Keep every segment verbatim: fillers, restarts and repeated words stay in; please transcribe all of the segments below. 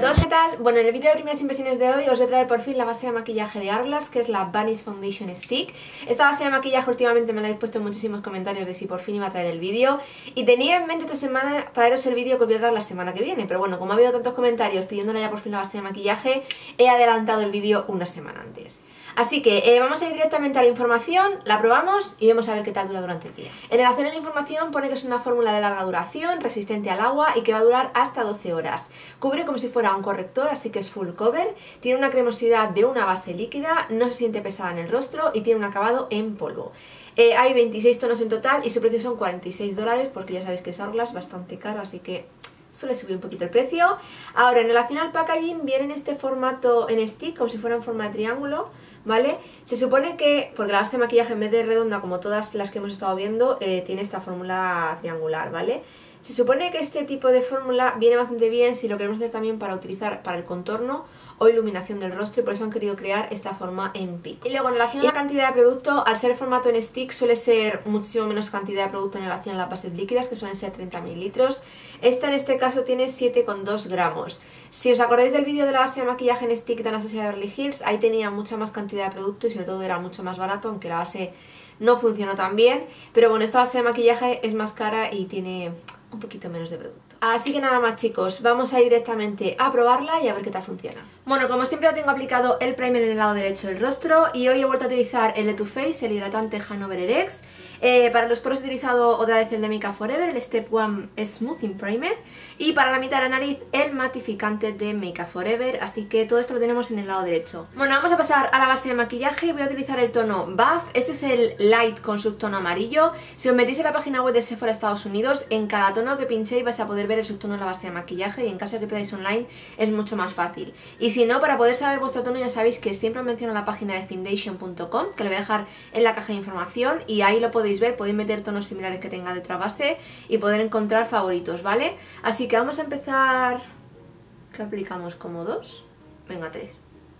todos, ¿qué tal? Bueno, en el vídeo de primeras impresiones de hoy os voy a traer por fin la base de maquillaje de Hourglass, que es la Vanish Foundation Stick. Esta base de maquillaje últimamente me la habéis puesto en muchísimos comentarios de si por fin iba a traer el vídeo, y tenía en mente esta semana traeros el vídeo que os voy a traer la semana que viene, pero bueno, como ha habido tantos comentarios pidiéndole ya por fin la base de maquillaje, he adelantado el vídeo una semana antes. Así que eh, vamos a ir directamente a la información, la probamos y vemos a ver qué tal dura durante el día. En el hacer la información pone que es una fórmula de larga duración, resistente al agua y que va a durar hasta doce horas. Cubre como si fuera un corrector, así que es full cover, tiene una cremosidad de una base líquida, no se siente pesada en el rostro y tiene un acabado en polvo. Eh, hay veintiséis tonos en total y su precio son cuarenta y seis dólares, porque ya sabéis que es Hourglass, bastante caro, así que suele subir un poquito el precio. Ahora, en relación al packaging, viene en este formato en stick, como si fuera en forma de triángulo, ¿vale? Se supone que, porque la base de maquillaje en vez de redonda como todas las que hemos estado viendo, eh, tiene esta fórmula triangular, ¿vale? Se supone que este tipo de fórmula viene bastante bien si lo queremos hacer también para utilizar para el contorno o iluminación del rostro, y por eso han querido crear esta forma en pico. Y luego en relación a la cantidad de producto, al ser formato en stick suele ser muchísimo menos cantidad de producto en relación a las bases líquidas, que suelen ser treinta mililitros. Esta en este caso tiene siete coma dos gramos. Si os acordáis del vídeo de la base de maquillaje en stick de Anastasia Beverly Hills, ahí tenía mucha más cantidad de producto y sobre todo era mucho más barato, aunque la base no funcionó tan bien. Pero bueno, esta base de maquillaje es más cara y tiene un poquito menos de producto. Así que nada más, chicos, vamos a ir directamente a probarla y a ver qué tal funciona. Bueno, como siempre tengo aplicado el primer en el lado derecho del rostro y hoy he vuelto a utilizar el de Too Faced, el hidratante Hanover X. Eh, para los poros he utilizado otra vez el de Make Up For Ever, el Step One Smoothing Primer, y para la mitad de la nariz el matificante de Make Up For Ever, así que todo esto lo tenemos en el lado derecho. Bueno, vamos a pasar a la base de maquillaje. Voy a utilizar el tono Buff, este es el Light con subtono amarillo. Si os metís en la página web de Sephora Estados Unidos, en cada tono que pinchéis vais a poder ver el subtono de la base de maquillaje, y en caso de que pedáis online es mucho más fácil. Y si no, para poder saber vuestro tono ya sabéis que siempre menciono la página de Findation punto com, que lo voy a dejar en la caja de información, y ahí lo podéis ver, podéis meter tonos similares que tenga de otra base y poder encontrar favoritos, ¿vale? Así que vamos a empezar. ¿Qué aplicamos? ¿Como dos? Venga, tres.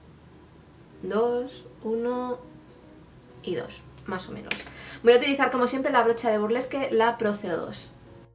Dos, uno y dos, más o menos. Voy a utilizar como siempre la brocha de Burlesque, la Pro cero dos.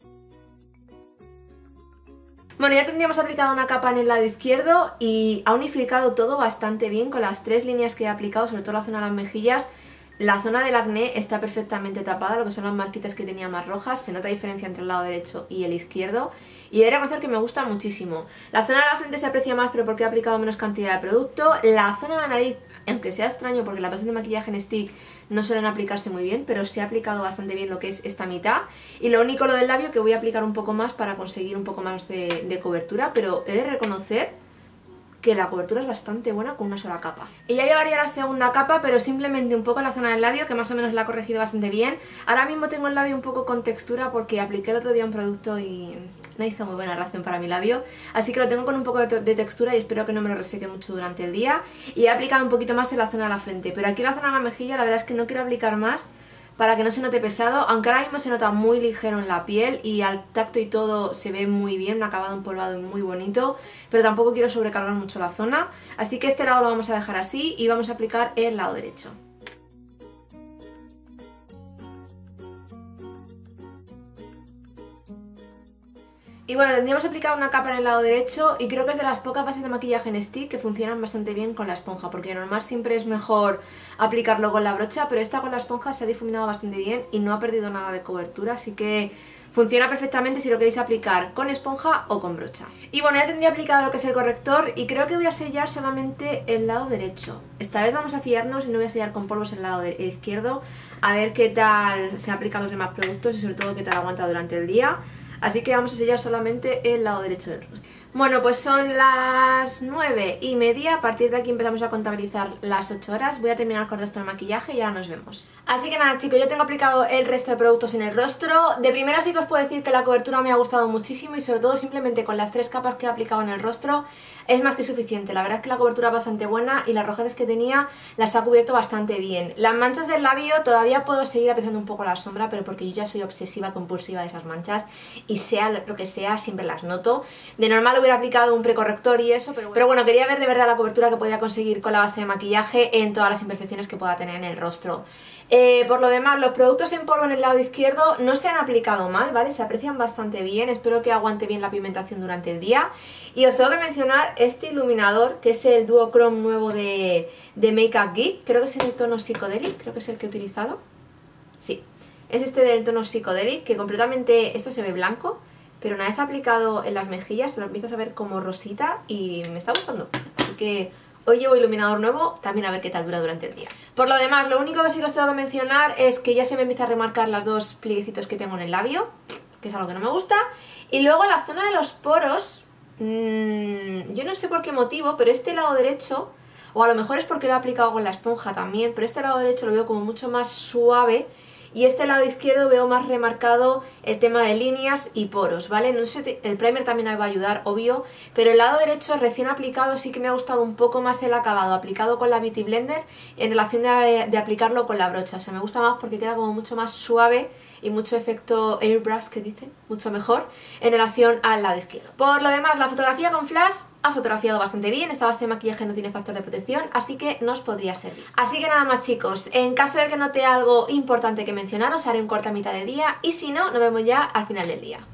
Bueno, ya tendríamos aplicado una capa en el lado izquierdo y ha unificado todo bastante bien con las tres líneas que he aplicado, sobre todo la zona de las mejillas. La zona del acné está perfectamente tapada, lo que son las marquitas que tenía más rojas, se nota diferencia entre el lado derecho y el izquierdo, y he de reconocer que me gusta muchísimo. La zona de la frente se aprecia más, pero porque he aplicado menos cantidad de producto. La zona de la nariz, aunque sea extraño porque las bases de maquillaje en stick no suelen aplicarse muy bien, pero sí he aplicado bastante bien lo que es esta mitad. Y lo único, lo del labio, que voy a aplicar un poco más para conseguir un poco más de, de cobertura, pero he de reconocer que la cobertura es bastante buena con una sola capa. Y ya llevaría la segunda capa, pero simplemente un poco en la zona del labio, que más o menos la ha corregido bastante bien. Ahora mismo tengo el labio un poco con textura porque apliqué el otro día un producto y no hizo muy buena reacción para mi labio, así que lo tengo con un poco de, de textura y espero que no me lo reseque mucho durante el día. Y he aplicado un poquito más en la zona de la frente, pero aquí en la zona de la mejilla la verdad es que no quiero aplicar más para que no se note pesado, aunque ahora mismo se nota muy ligero en la piel y al tacto y todo se ve muy bien, un acabado empolvado y muy bonito, pero tampoco quiero sobrecargar mucho la zona, así que este lado lo vamos a dejar así y vamos a aplicar el lado derecho. Y bueno, tendríamos aplicado una capa en el lado derecho y creo que es de las pocas bases de maquillaje en stick que funcionan bastante bien con la esponja, porque normal siempre es mejor aplicarlo con la brocha, pero esta con la esponja se ha difuminado bastante bien y no ha perdido nada de cobertura, así que funciona perfectamente si lo queréis aplicar con esponja o con brocha. Y bueno, ya tendría aplicado lo que es el corrector y creo que voy a sellar solamente el lado derecho. Esta vez vamos a fiarnos y no voy a sellar con polvos el lado izquierdo, a ver qué tal se aplican los demás productos y sobre todo qué tal aguanta durante el día. Así que vamos a sellar solamente el lado derecho del rostro. Bueno, pues son las nueve y media, a partir de aquí empezamos a contabilizar las ocho horas. Voy a terminar con el resto del maquillaje y ahora nos vemos. Así que nada, chicos, yo tengo aplicado el resto de productos en el rostro. De primera sí que os puedo decir que la cobertura me ha gustado muchísimo y sobre todo simplemente con las tres capas que he aplicado en el rostro es más que suficiente. La verdad es que la cobertura es bastante buena y las rojeces que tenía las ha cubierto bastante bien. Las manchas del labio todavía puedo seguir apreciando un poco la sombra, pero porque yo ya soy obsesiva compulsiva de esas manchas y sea lo que sea siempre las noto. De normal hubiera aplicado un precorrector y eso, pero bueno. pero bueno, quería ver de verdad la cobertura que podía conseguir con la base de maquillaje en todas las imperfecciones que pueda tener en el rostro. Eh, por lo demás, los productos en polvo en el lado izquierdo no se han aplicado mal, ¿vale? Se aprecian bastante bien, espero que aguante bien la pigmentación durante el día. Y os tengo que mencionar este iluminador, que es el Duochrome nuevo de, de Make Up Geek. Creo que es en el tono Psychedelic, creo que es el que he utilizado. Sí, es este del tono Psychedelic, que completamente, esto se ve blanco, pero una vez aplicado en las mejillas lo empiezas a ver como rosita y me está gustando. Así que hoy llevo iluminador nuevo, también a ver qué tal dura durante el día. Por lo demás, lo único que sí que os tengo que mencionar es que ya se me empieza a remarcar las dos plieguecitos que tengo en el labio, que es algo que no me gusta. Y luego la zona de los poros, mmm, yo no sé por qué motivo, pero este lado derecho, o a lo mejor es porque lo he aplicado con la esponja también, pero este lado derecho lo veo como mucho más suave. Y este lado izquierdo veo más remarcado el tema de líneas y poros, ¿vale? No sé, el primer también me va a ayudar, obvio, pero el lado derecho recién aplicado sí que me ha gustado un poco más el acabado aplicado con la Beauty Blender en relación de, de aplicarlo con la brocha. O sea, me gusta más porque queda como mucho más suave y mucho efecto airbrush, que dicen, mucho mejor en relación al lado izquierdo. Por lo demás, la fotografía con flash ha fotografiado bastante bien, esta base de maquillaje no tiene factor de protección, así que nos podría servir. Así que nada más, chicos, en caso de que note algo importante que mencionar, os haré un corte a mitad de día y si no, nos vemos ya al final del día.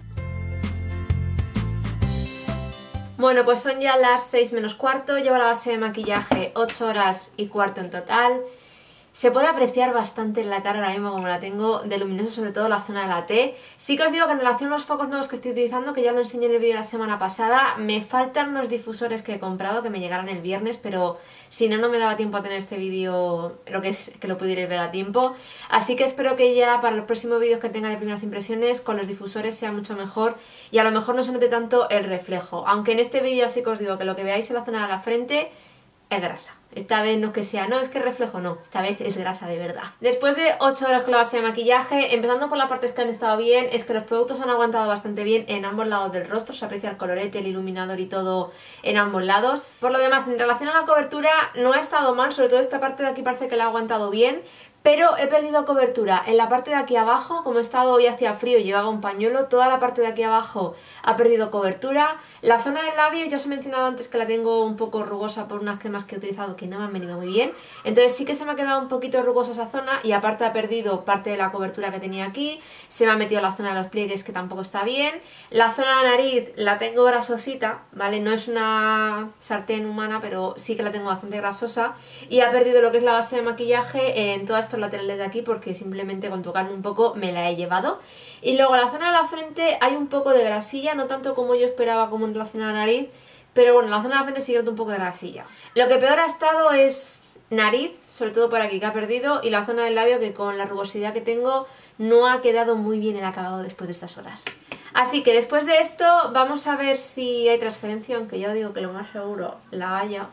Bueno, pues son ya las seis menos cuarto, llevo la base de maquillaje ocho horas y cuarto en total. Se puede apreciar bastante en la cara ahora mismo como la tengo de luminoso, sobre todo la zona de la T. Sí que os digo que en relación a los focos nuevos que estoy utilizando, que ya lo enseñé en el vídeo de la semana pasada, me faltan unos difusores que he comprado que me llegarán el viernes, pero si no, no me daba tiempo a tener este vídeo, lo que es que lo pudierais ver a tiempo. Así que espero que ya para los próximos vídeos que tenga de primeras impresiones con los difusores sea mucho mejor y a lo mejor no se note tanto el reflejo. Aunque en este vídeo sí que os digo que lo que veáis en la zona de la frente es grasa. Esta vez no que sea, no, es que reflejo, no, esta vez es grasa de verdad. Después de ocho horas con la base de maquillaje, empezando por las partes que han estado bien, es que los productos han aguantado bastante bien en ambos lados del rostro, se aprecia el colorete, el iluminador y todo en ambos lados. Por lo demás, en relación a la cobertura, no ha estado mal, sobre todo esta parte de aquí parece que la ha aguantado bien, pero he perdido cobertura en la parte de aquí abajo, como he estado hoy hacía frío y llevaba un pañuelo, toda la parte de aquí abajo ha perdido cobertura. La zona del labio, ya os he mencionado antes que la tengo un poco rugosa por unas cremas que he utilizado que no me han venido muy bien, entonces sí que se me ha quedado un poquito rugosa esa zona y aparte ha perdido parte de la cobertura que tenía aquí, se me ha metido la zona de los pliegues que tampoco está bien. La zona de la nariz la tengo grasosita, ¿vale? No es una sartén humana, pero sí que la tengo bastante grasosa y ha perdido lo que es la base de maquillaje en todas estos laterales de aquí porque simplemente con tocarme un poco me la he llevado. Y luego en la zona de la frente hay un poco de grasilla, no tanto como yo esperaba como en relación a la nariz, pero bueno, en la zona de la frente sí que noto un poco de grasilla. Lo que peor ha estado es nariz, sobre todo por aquí que ha perdido, y la zona del labio que con la rugosidad que tengo no ha quedado muy bien el acabado después de estas horas. Así que después de esto vamos a ver si hay transferencia, aunque ya digo que lo más seguro la haya.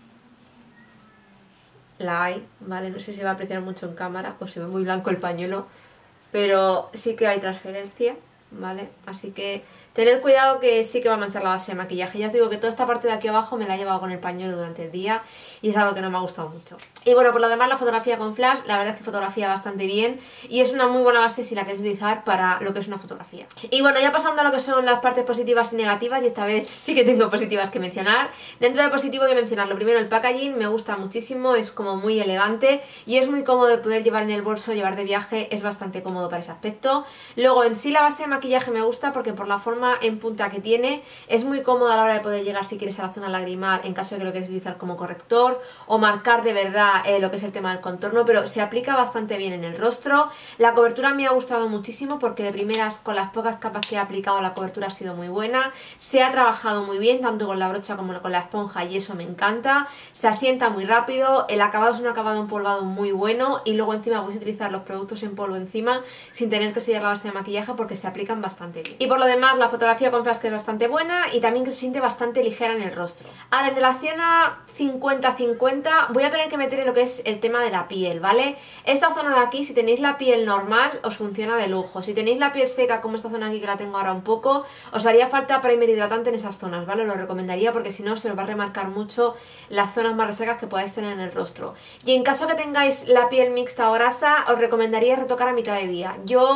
La hay, ¿vale? No sé si va a apreciar mucho en cámara o se ve muy blanco el pañuelo, pero sí que hay transferencia, ¿vale? Así que tener cuidado que sí que va a manchar la base de maquillaje. Ya os digo que toda esta parte de aquí abajo me la he llevado con el pañuelo durante el día y es algo que no me ha gustado mucho. Y bueno, por lo demás la fotografía con flash, la verdad es que fotografía bastante bien y es una muy buena base si la queréis utilizar para lo que es una fotografía. Y bueno, ya pasando a lo que son las partes positivas y negativas, y esta vez sí que tengo positivas que mencionar. Dentro de positivo voy a mencionar lo primero, el packaging, me gusta muchísimo, es como muy elegante y es muy cómodo de poder llevar en el bolso, llevar de viaje, es bastante cómodo para ese aspecto. Luego en sí la base de maquillaje me gusta porque por la forma en punta que tiene es muy cómoda a la hora de poder llegar si quieres a la zona lagrimal en caso de que lo quieras utilizar como corrector o marcar de verdad eh, lo que es el tema del contorno, pero se aplica bastante bien en el rostro. La cobertura me ha gustado muchísimo porque de primeras con las pocas capas que he aplicado la cobertura ha sido muy buena, se ha trabajado muy bien tanto con la brocha como con la esponja y eso me encanta, se asienta muy rápido, el acabado es un acabado empolvado muy bueno y luego encima podéis utilizar los productos en polvo encima sin tener que sellar la base de maquillaje porque se aplican bastante bien. Y por lo demás la fotografía con flash que es bastante buena y también que se siente bastante ligera en el rostro. Ahora en relación a cincuenta cincuenta voy a tener que meter en lo que es el tema de la piel, ¿vale? Esta zona de aquí, si tenéis la piel normal, os funciona de lujo. Si tenéis la piel seca, como esta zona aquí que la tengo ahora un poco, os haría falta primer hidratante en esas zonas, ¿vale? Lo recomendaría porque si no se os va a remarcar mucho las zonas más resecas que podáis tener en el rostro. Y en caso que tengáis la piel mixta o grasa, os recomendaría retocar a mitad de día. Yo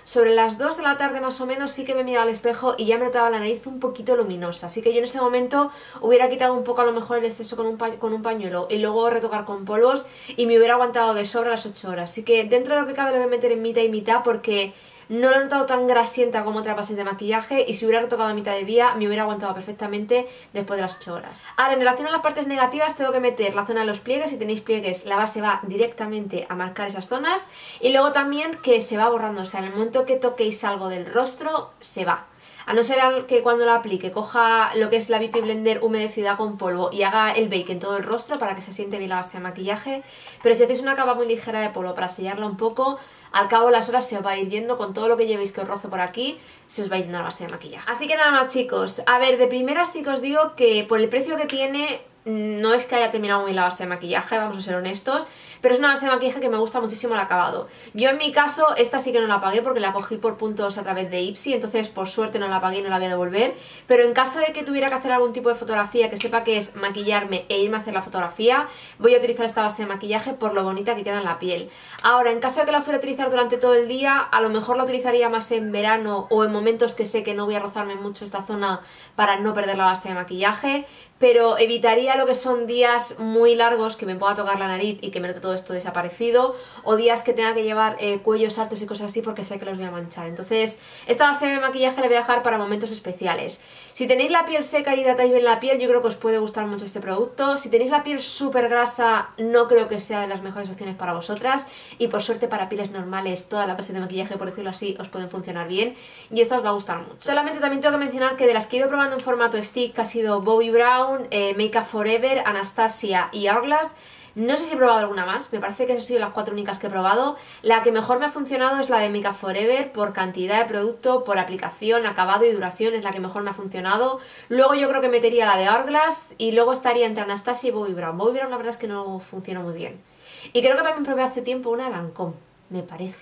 sobre las dos de la tarde más o menos sí que me miraba al espejo y ya me notaba la nariz un poquito luminosa, así que yo en ese momento hubiera quitado un poco a lo mejor el exceso con un, pa con un pañuelo y luego retocar con polvos y me hubiera aguantado de sobra las ocho horas, así que dentro de lo que cabe lo voy a meter en mitad y mitad porque no lo he notado tan grasienta como otra base de maquillaje y si hubiera retocado a mitad de día me hubiera aguantado perfectamente después de las ocho horas. Ahora, en relación a las partes negativas tengo que meter la zona de los pliegues. Si tenéis pliegues la base va directamente a marcar esas zonas y luego también que se va borrando, o sea, en el momento que toquéis algo del rostro se va. A no ser que cuando la aplique coja lo que es la Beauty Blender humedecida con polvo y haga el bake en todo el rostro para que se siente bien la base de maquillaje, pero si hacéis una capa muy ligera de polvo para sellarla un poco, al cabo de las horas se os va a ir yendo con todo lo que llevéis que os roce por aquí, se os va a ir yendo la base de maquillaje. Así que nada más, chicos, a ver, de primera sí que os digo que por el precio que tiene no es que haya terminado muy bien la base de maquillaje, vamos a ser honestos, pero es una base de maquillaje que me gusta muchísimo el acabado. Yo en mi caso esta sí que no la pagué porque la cogí por puntos a través de Ipsy, entonces por suerte no la pagué y no la voy a devolver, pero en caso de que tuviera que hacer algún tipo de fotografía que sepa que es maquillarme e irme a hacer la fotografía, voy a utilizar esta base de maquillaje por lo bonita que queda en la piel. Ahora, en caso de que la fuera a utilizar durante todo el día, a lo mejor la utilizaría más en verano o en momentos que sé que no voy a rozarme mucho esta zona para no perder la base de maquillaje, pero evitaría lo que son días muy largos que me pueda tocar la nariz y que me note todo esto desaparecido, o días que tenga que llevar eh, cuellos altos y cosas así porque sé que los voy a manchar. Entonces esta base de maquillaje la voy a dejar para momentos especiales. Si tenéis la piel seca y hidratáis bien la piel, yo creo que os puede gustar mucho este producto. Si tenéis la piel súper grasa, no creo que sea de las mejores opciones para vosotras, y por suerte para pieles normales toda la base de maquillaje, por decirlo así, os pueden funcionar bien y esta os va a gustar mucho. Solamente también tengo que mencionar que de las que he ido probando en formato stick, que ha sido Bobbi Brown, eh, Make Up For Ever, Anastasia y Hourglass, no sé si he probado alguna más, me parece que esas han sido las cuatro únicas que he probado. La que mejor me ha funcionado es la de Make Up For Ever, por cantidad de producto, por aplicación, acabado y duración, es la que mejor me ha funcionado. Luego yo creo que metería la de Hourglass y luego estaría entre Anastasia y Bobbi Brown. Bobbi Brown la verdad es que no funciona muy bien. Y creo que también probé hace tiempo una de Lancôme, me parece.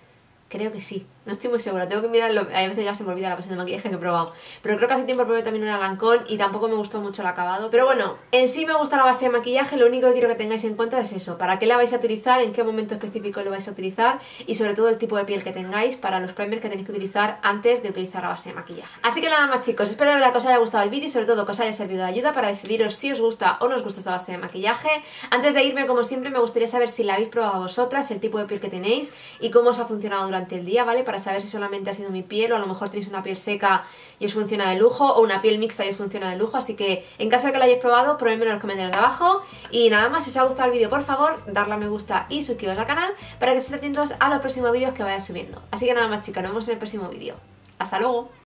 Creo que sí, no estoy muy segura, tengo que mirarlo, a veces ya se me olvida la base de maquillaje que he probado. Pero creo que hace tiempo probé también una Lancôme y tampoco me gustó mucho el acabado. Pero bueno, en sí me gusta la base de maquillaje, lo único que quiero que tengáis en cuenta es eso, para qué la vais a utilizar, en qué momento específico lo vais a utilizar y sobre todo el tipo de piel que tengáis para los primers que tenéis que utilizar antes de utilizar la base de maquillaje. Así que nada más, chicos, espero que os haya gustado el vídeo y sobre todo que os haya servido de ayuda para decidiros si os gusta o no os gusta esta base de maquillaje. Antes de irme, como siempre, me gustaría saber si la habéis probado vosotras, el tipo de piel que tenéis y cómo os ha funcionado durante el día, ¿vale? Para saber si solamente ha sido mi piel o a lo mejor tenéis una piel seca y os funciona de lujo, o una piel mixta y os funciona de lujo. Así que en caso de que la hayáis probado, ponedme en los comentarios de abajo. Y nada más, si os ha gustado el vídeo, por favor, darle a me gusta y suscribiros al canal para que estéis atentos a los próximos vídeos que vaya subiendo. Así que nada más, chicos, nos vemos en el próximo vídeo. ¡Hasta luego!